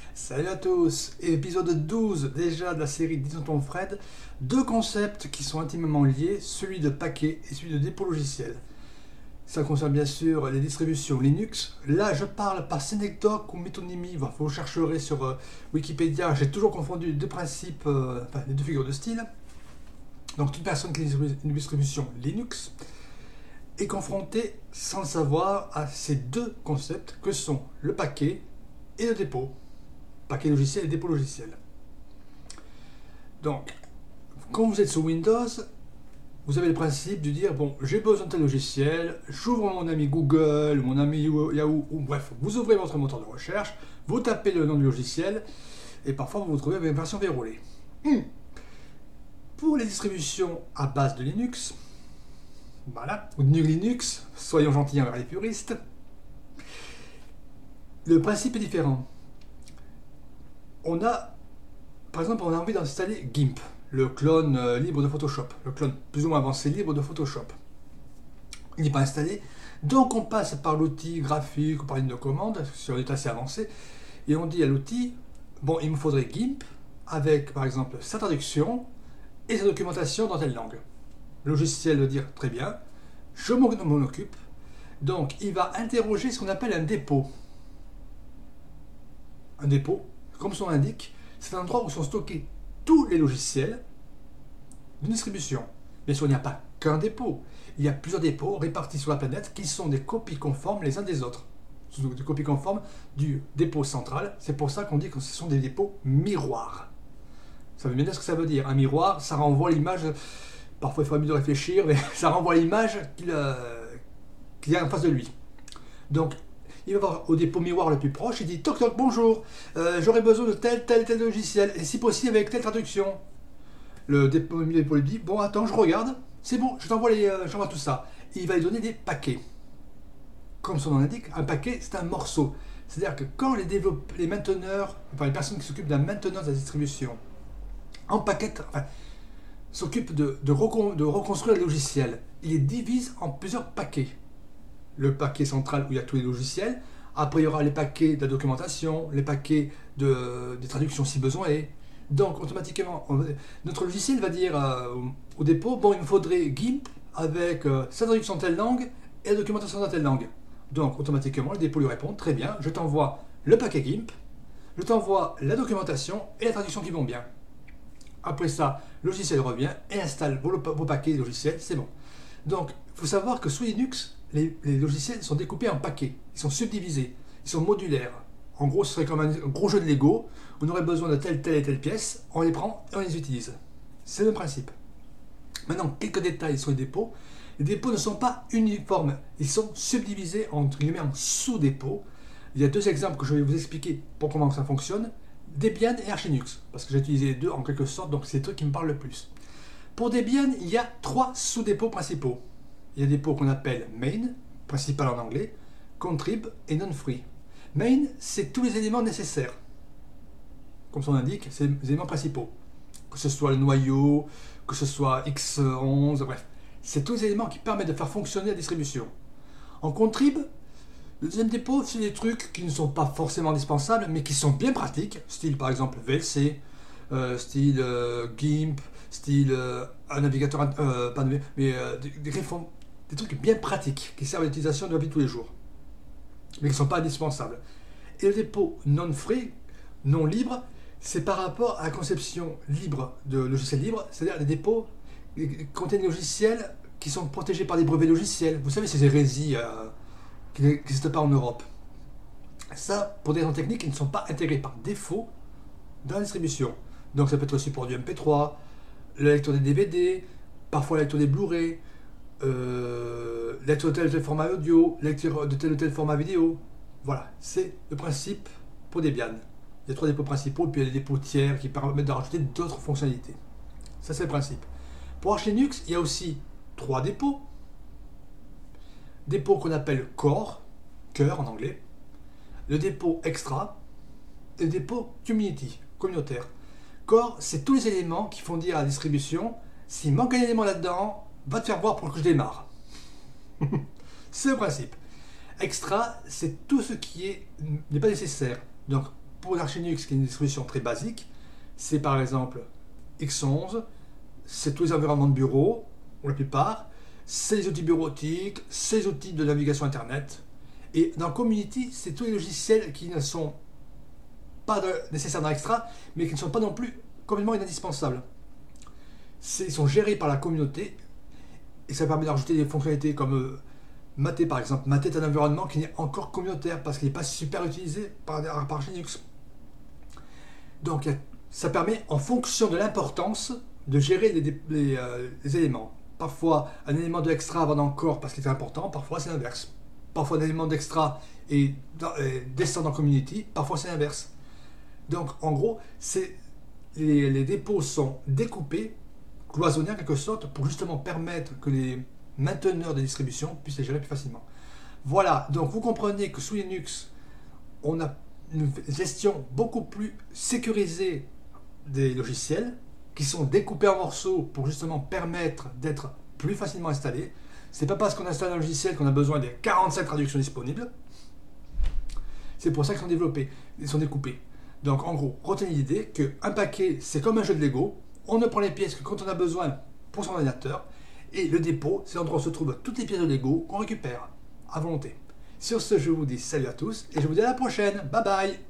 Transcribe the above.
Salut à tous, épisode 12 déjà de la série Disons ton Fred, deux concepts qui sont intimement liés, celui de paquet et celui de dépôt logiciel. Ça concerne bien sûr les distributions Linux. Là je parle par synecdoque ou métonymie, vous chercherez sur Wikipédia, j'ai toujours confondu les deux principes, les deux figures de style. Donc toute personne qui utilise une distribution Linux est confrontée sans le savoir à ces deux concepts que sont le paquet et le dépôt. Paquet logiciel et dépôt logiciel. Donc, quand vous êtes sous Windows, vous avez le principe de dire, bon, j'ai besoin de tel logiciel, j'ouvre mon ami Google, mon ami Yahoo, ou bref, vous ouvrez votre moteur de recherche, vous tapez le nom du logiciel, et parfois vous vous trouvez avec une version verrouillée. Pour les distributions à base de Linux, voilà, ou de GNU Linux, soyons gentils envers les puristes, le principe est différent. Par exemple, on a envie d'installer GIMP, le clone libre de Photoshop, le clone plus ou moins avancé libre de Photoshop. Il n'est pas installé, donc on passe par l'outil graphique ou par ligne de commande, si on est assez avancé, et on dit à l'outil, bon, il me faudrait GIMP avec, par exemple, sa traduction et sa documentation dans telle langue. Le logiciel va dire, très bien, je m'en occupe, donc il va interroger ce qu'on appelle un dépôt. Un dépôt, comme son nom l'indique, c'est un endroit où sont stockés tous les logiciels d'une distribution. Bien sûr, il n'y a pas qu'un dépôt. Il y a plusieurs dépôts répartis sur la planète qui sont des copies conformes les uns des autres. Ce sont des copies conformes du dépôt central. C'est pour ça qu'on dit que ce sont des dépôts miroirs. Ça veut bien dire ce que ça veut dire. Un miroir, ça renvoie l'image. Parfois, il faudrait mieux réfléchir, mais ça renvoie l'image qu'il y a en face de lui. Donc, il va voir au dépôt miroir le plus proche, il dit toc toc bonjour, j'aurais besoin de tel logiciel, et si possible avec telle traduction. Le dépôt lui dit bon attends je regarde, c'est bon, j'envoie tout ça. Et il va lui donner des paquets. Comme son nom l'indique, un paquet c'est un morceau. C'est-à-dire que quand les mainteneurs, enfin les personnes qui s'occupent de la maintenance de la distribution, s'occupent de reconstruire le logiciel, ils les divisent en plusieurs paquets. Le paquet central où il y a tous les logiciels. Après, il y aura les paquets de la documentation, les paquets des traductions si besoin est. Donc, automatiquement, notre logiciel va dire au dépôt, bon, il me faudrait GIMP avec sa traduction de telle langue et la documentation de telle langue. Donc, automatiquement, le dépôt lui répond, très bien, je t'envoie le paquet GIMP, je t'envoie la documentation et la traduction qui vont bien. Après ça, le logiciel revient et installe vos paquets logiciels, c'est bon. Donc, il faut savoir que sous Linux, les logiciels sont découpés en paquets, ils sont subdivisés, ils sont modulaires. En gros, ce serait comme un gros jeu de Lego, on aurait besoin de telle et telle pièce, on les prend et on les utilise. C'est le principe. Maintenant, quelques détails sur les dépôts. Les dépôts ne sont pas uniformes, ils sont subdivisés entre guillemets en sous-dépôts. Il y a deux exemples que je vais vous expliquer pour comment ça fonctionne. Debian et Archinux, parce que j'ai utilisé les deux en quelque sorte, donc c'est les trucs qui me parlent le plus. Pour Debian, il y a trois sous-dépôts principaux. Il y a des dépôts qu'on appelle main, principal en anglais, contrib et non-free. Main, c'est tous les éléments nécessaires. Comme son indique, c'est les éléments principaux. Que ce soit le noyau, que ce soit X11, bref. C'est tous les éléments qui permettent de faire fonctionner la distribution. En contrib, le deuxième dépôt, c'est des trucs qui ne sont pas forcément indispensables, mais qui sont bien pratiques, style par exemple VLC, style GIMP, style un navigateur, des trucs bien pratiques qui servent à l'utilisation de la vie de tous les jours, mais qui ne sont pas indispensables. Et le dépôt non-free, non libre, c'est par rapport à la conception libre de logiciels libres, c'est-à-dire les dépôts qui contiennent des logiciels qui sont protégés par des brevets logiciels. Vous savez, ces hérésies qui n'existent pas en Europe. Ça, pour des raisons techniques, ils ne sont pas intégrés par défaut dans la distribution. Donc ça peut être le support du MP3, la lecture des DVD, parfois la lecture des Blu-ray, lecture de tel ou tel format audio, lecture de tel ou tel format vidéo. Voilà, c'est le principe pour Debian. Il y a trois dépôts principaux, et puis il y a des dépôts tiers qui permettent de rajouter d'autres fonctionnalités. Ça, c'est le principe. Pour Arch Linux, il y a aussi trois dépôts. Dépôt qu'on appelle core, cœur en anglais, le dépôt extra et le dépôt community, communautaire. Core, c'est tous les éléments qui font dire à la distribution, s'il manque un élément là-dedans, va te faire voir pour que je démarre. C'est le principe. Extra, c'est tout ce qui n'est pas nécessaire. Donc, pour une Arch Linux, qui est une distribution très basique, c'est par exemple X11, c'est tous les environnements de bureau, ou la plupart, c'est les outils bureautiques, c'est les outils de navigation Internet. Et dans Community, c'est tous les logiciels qui ne sont pas nécessaires dans Extra, mais qui ne sont pas non plus complètement indispensables. Ils sont gérés par la communauté, et ça permet de rajouter des fonctionnalités comme Mate par exemple. Mate est un environnement qui n'est encore communautaire, parce qu'il n'est pas super utilisé par Linux. Donc ça permet, en fonction de l'importance, de gérer les éléments. Parfois, un élément de extra va dans le corps parce qu'il est important, parfois c'est l'inverse. Parfois, un élément d'extra descend dans Community, parfois c'est l'inverse. Donc, en gros, les dépôts sont découpés, cloisonnés en quelque sorte, pour justement permettre que les mainteneurs de distribution puissent les gérer plus facilement. Voilà, donc vous comprenez que sous Linux, on a une gestion beaucoup plus sécurisée des logiciels, qui sont découpés en morceaux pour justement permettre d'être plus facilement installés. C'est pas parce qu'on installe un logiciel qu'on a besoin des 47 traductions disponibles. C'est pour ça qu'ils sont développés, ils sont découpés. Donc en gros, retenez l'idée qu'un paquet, c'est comme un jeu de Lego. On ne prend les pièces que quand on a besoin pour son ordinateur. Et le dépôt, c'est l'endroit où se trouvent toutes les pièces de Lego qu'on récupère à volonté. Sur ce, je vous dis salut à tous et je vous dis à la prochaine. Bye bye.